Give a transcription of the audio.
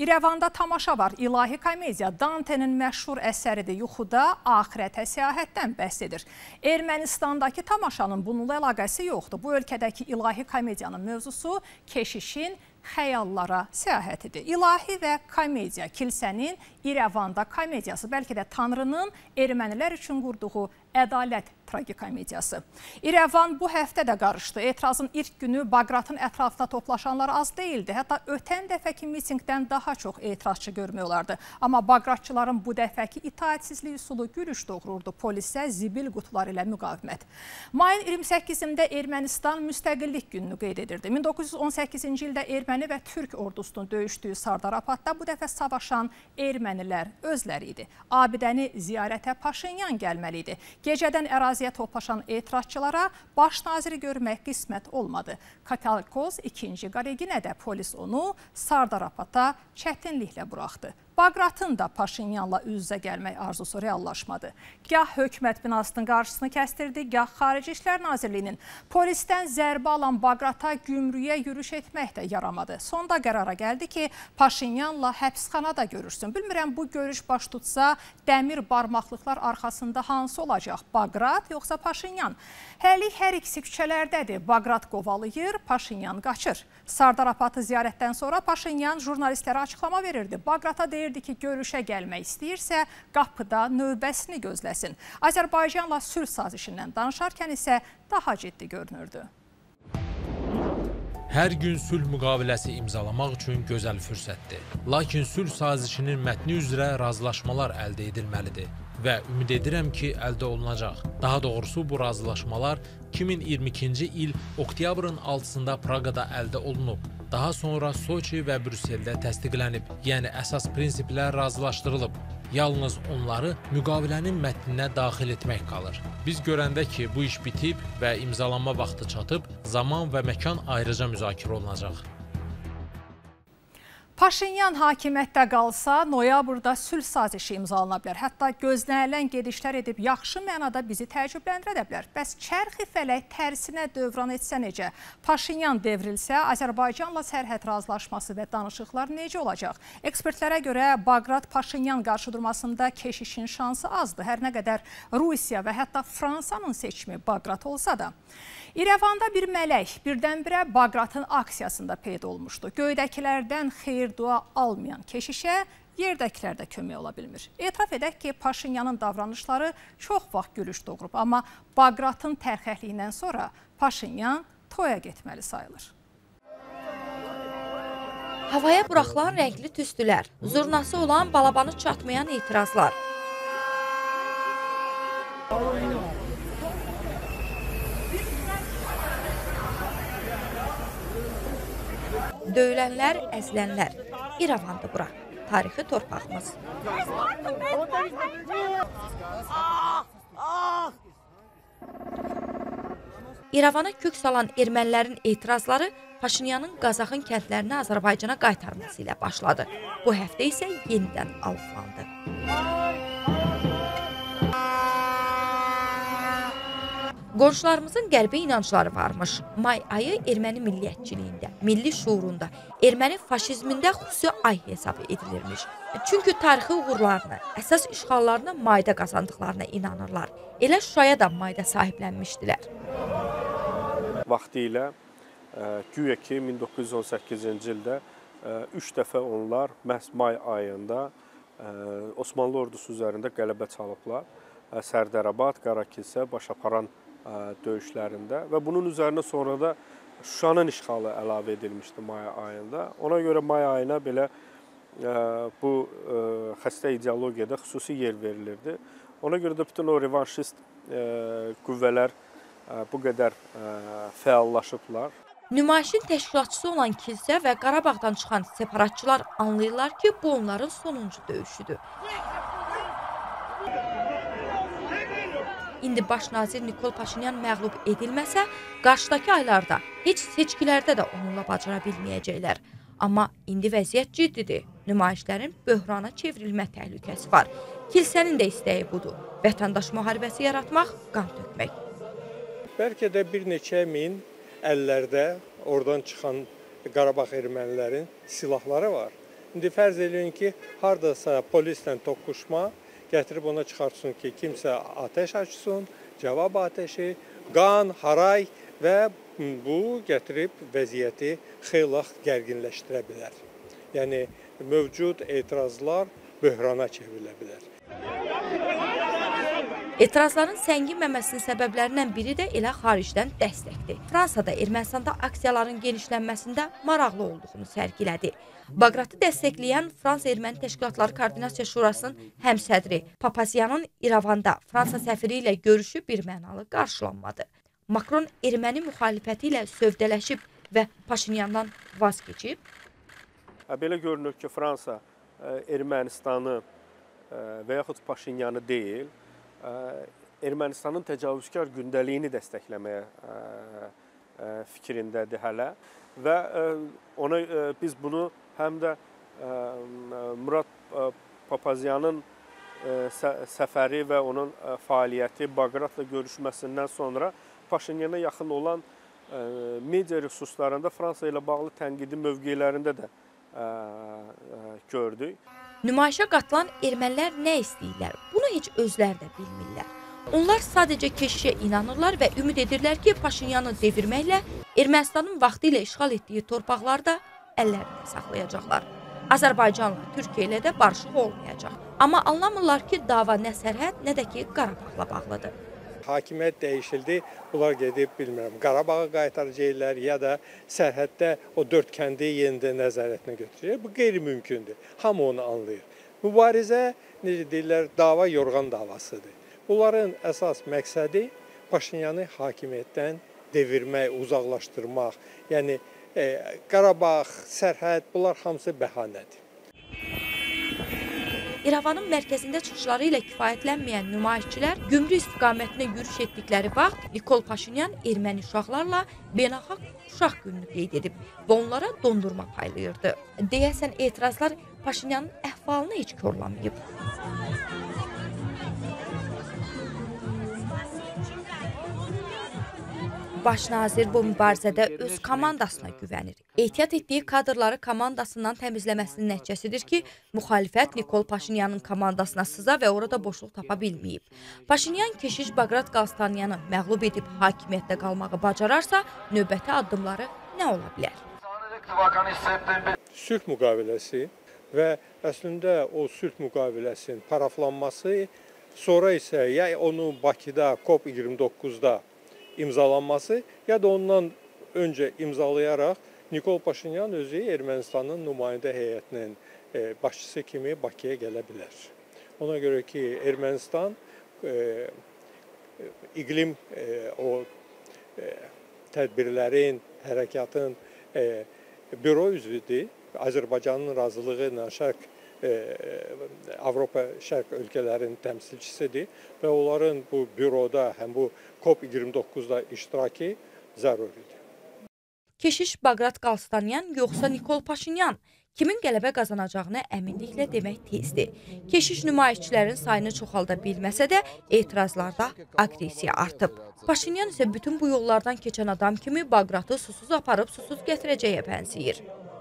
İrəvanda tamaşa var. İlahi komediya Dantenin məşhur əsəridir. Yuxuda axirətə səyahətdən bəhs edir. Ermənistandakı tamaşanın bununla əlaqəsi yoxdur. Bu ölkədəki ilahi komediyanın mövzusu keşişin xəyallara səyahətidir. İlahi və komediya kilsənin İrəvanda komediyası, bəlkə də Tanrının ermənilər üçün qurduğu ədalət tragikomediyası. İrəvan bu həftə də qarışdı. Etirazın ilk günü Baqratın ətrafında toplaşanlar az deyildi. Hətta ötən dəfəki mitingdən daha çox etirazçı görmək olardı. Amma Baqratçıların bu dəfəki itaətsizlik üsulu gülüş doğururdu. Polisə zibil qutuları ilə müqavimət. Mayın 28-də Ermənistan müstəqillik gününü qeyd edirdi. 1918-ci ildə erməni və türk ordusunun döyüşdüyü Sardarapatda bu dəfə savaşan ermənilər özləri idi. Abidəni ziyarətə Paşinyan gəlməli idi. Gecədən əraziyə toplaşan etirazçılara baş naziri görmək qismət olmadı. Katalkoz 2-ci Qareginədə polis onu Sardarapata çətinliklə buraxdı. Baqratın da Paşinyanla üz-üzə gəlmək arzusu reallaşmadı. Gah hökumət binasının qarşısını kəstirdi, gah Xarici İşlər Nazirliyinin. Polisdən zərbə alan Baqrata gümrüyə yürüş etmək də yaramadı. Sonda qərara gəldi ki, Paşinyanla həbsxanada görürsün. Bilmirəm, bu görüş baş tutsa dəmir barmaqlıqlar arxasında hansı olacaq? Baqrat yoxsa Paşinyan? Həlik hər ikisi küçələrdədir. Baqrat qovalayır, Paşinyan qaçır. Sardarapatı ziyarətdən sonra Paşinyan jurnalistlərə açıqlama verirdi. Baqrata deyirdi ki, görüşə gəlmək istəyirsə, qapıda növbəsini gözləsin. Azərbaycanla sülh sazişindən danışarkən isə daha ciddi görünürdü. Hər gün sülh müqaviləsi imzalamaq üçün gözəl fürsətdir. Lakin sülh sazişinin mətni üzrə razılaşmalar əldə edilməlidir və ümid edirəm ki, əldə olunacaq. Daha doğrusu bu razılaşmalar 2022-ci il oktyabrın 6-sında Praqada əldə olunub. Daha sonra Soçi və Brüsseldə təsdiqlənib, yəni əsas prinsiplər razılaşdırılıb. Yalnız onları müqavilənin mətninə daxil etmək qalır. Biz görəndə ki, bu iş bitib və imzalanma vaxtı çatıb, zaman və məkan ayrıca müzakirə olunacaq. Paşinyan hakimiyyətdə qalsa, noyabrda sülh sazişi imzalana bilər. Hətta gözlənilən gedişlər edib yaxşı mənada bizi təəccübləndirə bilər. Bəs çərxi fələk tərsinə dövran etsə necə? Paşinyan devrilsə, Azərbaycanla sərhəd razılaşması və danışıqlar necə olacaq? Ekspertlərə görə Baqrat-Paşinyan qarşıdurmasında keşişin şansı azdır. Hər nə qədər Rusiya və hətta Fransanın seçimi Baqrat olsa da. İrəvanda bir mələk birdən-birə Baqratın aksiyasında peyda olmuşdu. Göydəkilərdən xeyir-dua almayan keşişə yerdəkilər də kömək ola bilmir. Etiraf edək ki, Paşinyanın davranışları çox vaxt gülüş doğurub. Amma Baqratın tərxəkliyindən sonra Paşinyan toya getməli sayılır. Havaya buraxılan rəngli tüstülər, zurnası olan balabanı çatmayan etirazlar. Döyülənlər, əzilənlər. İrəvandır bura. Tarixi torpağımız. İrəvana kök salan ermənilərin etirazları Paşinyanın Qazaxın kəndlərini Azərbaycana qaytarması ilə başladı. Bu həftə isə yenidən alındı. Qonşularımızın qəlbə inancları varmış. May ayı erməni milliyyətçiliyində, milli şuurunda, erməni faşizmində xüsusi ay hesab edilirmiş. Çünki tarixi uğurlarını, əsas işğallarını mayda qazandıqlarına inanırlar. Elə Şuşaya da mayda sahiblənmişdilər. Vaxtilə güya ki 1918-ci ildə 3 dəfə onlar məhz may ayında Osmanlı ordusu üzərində qələbə çalıblar. Sərdərabad, Qarakilsə, Başaparan döyüşlərində və bunun üzərinə sonra da Şuşanın işğalı əlavə edilmişdi may ayında. Ona görə may ayına belə bu xəstə ideologiyada xüsusi yer verilirdi. Ona görə də bütün o revanşist qüvvələr bu qədər fəallaşıblar. Nümayişin təşkilatçısı olan kilsə və Qarabağdan çıxan separatçılar anlayırlar ki, bu onların sonuncu döyüşüdür. İndi baş nazir Nikol Paşinyan məğlub edilməsə, qarşıdakı aylarda heç seçkilərdə də onunla bacara bilməyəcəklər. Amma indi vəziyyət ciddidir. Nümayişlərin böhrana çevrilmə təhlükəsi var. Kilsənin də istəyi budur. Vətəndaş müharibəsi yaratmaq, qan tökmək. Bəlkə də bir neçə min əllərdə oradan çıxan Qarabağ ermənilərin silahları var. İndi fərz edin ki, hardasa polislə toqquşma gətirib ona çıxartsın ki, kimsə ateş açsın, cavab ateşi, qan, haray və bu gətirib vəziyyəti xeyli gərginləşdirə bilər. Yəni, mövcud etirazlar böhrana çevrilə bilər. Etirazların sənginməməsinin səbəblərindən biri də elə xaricdən dəstəkdir. Fransada Ermənistanda aksiyaların genişlənməsində maraqlı olduğunu sərgilədi. Baqratı dəstəkləyən Fransa-Erməni Təşkilatları Koordinasiya Şurasının həmsədri Papazyanın İrəvanda Fransa səfiri ilə görüşü birmənalı qarşılanmadı. Makron erməni müxalifəti ilə sövdələşib və Paşinyandan vaz keçib. Belə görünür ki, Fransa Ermənistanı və yaxud Paşinyanı deyil, Ermənistanın təcavüzkar gündəliyini dəstəkləməyə fikrindədir hələ və biz bunu həm də Murad Papazyanın səfəri və onun fəaliyyəti, Baqratla görüşməsindən sonra Paşinyana yaxın olan media resurslarında Fransa ilə bağlı tənqidi mövqelərində də gördük. Nümayişə qatılan ermənilər nə istəyirlər? Bunu heç özləri də bilmirlər. Onlar sadəcə keşişə inanırlar və ümid edirlər ki, Paşinyanı devirməklə Ermənistanın vaxtı ilə işğal etdiyi torpaqları da əllərində saxlayacaqlar. Azərbaycanla, Türkiyə ilə də barışıq olmayacaq. Amma anlamırlar ki, dava nə sərhəd, nə də ki, Qarabağla bağlıdır. Hakimiyyət dəyişildi, bunlar gedib, bilmirəm, Qarabağa qaytaracaqlar ya da sərhəddə o 4 kəndi yenidən nəzarətinə götürəcək. Bu qeyri-mümkündür. Hamı onu anlayır. Mübarizə, necə deyirlər, dava yorğan davasıdır. Bunların əsas məqsədi Paşinyanı hakimiyyətdən devirmək, uzaqlaşdırmaq. Yəni, Qarabağ, sərhəd, bunlar hamısı bəhanədir. İrəvanın mərkəzində çıxışları ilə kifayətlənməyən nümayişçilər Gümrü istiqamətinə yürüş etdikləri vaxt Nikol Paşinyan erməni uşaqlarla beynəlxalq uşaq gününü qeyd edib və onlara dondurma paylayırdı. Deyəsən etirazlar Paşinyanın əhvalını heç korlamayıb. Baş nazir bu mübarizədə öz komandasına güvənir. Ehtiyat etdiyi kadrları komandasından təmizləməsinin nəticəsidir ki, müxalifət Nikol Paşinyanın komandasına sıza və orada boşluq tapa bilməyib. Paşinyan keşiş Baqrat Qalstanyanı məğlub edib hakimiyyətdə qalmağı bacararsa, növbəti addımları nə ola bilər? Sülh müqaviləsi və əslində o sülh müqaviləsinin paraflanması, sonra isə ya onu Bakıda COP29-da imzalanması ya da ondan öncə imzalayaraq Nikol Paşinyan özü Ermənistanın nümayəndə heyətinin başçısı kimi Bakıya gələ bilər. Ona görə ki, Ermənistan iqlim tədbirlərin, hərəkatın büro üzvüdür. Azərbaycanın razılığı ilə Avropa şərq ölkələrinin təmsilçisidir və onların bu büroda, həm bu COP29-da iştirakı zəruridir. Keşiş Baqrat Qalstanyan yoxsa Nikol Paşinyan? Kimin qələbə qazanacağını əminliklə demək tezdir. Keşiş nümayişçilərin sayını çoxalda bilməsə də etirazlarda aqressiya artıb. Paşinyan isə bütün bu yollardan keçən adam kimi Baqratı susuz aparıb susuz gətirəcəyə bənzəyir.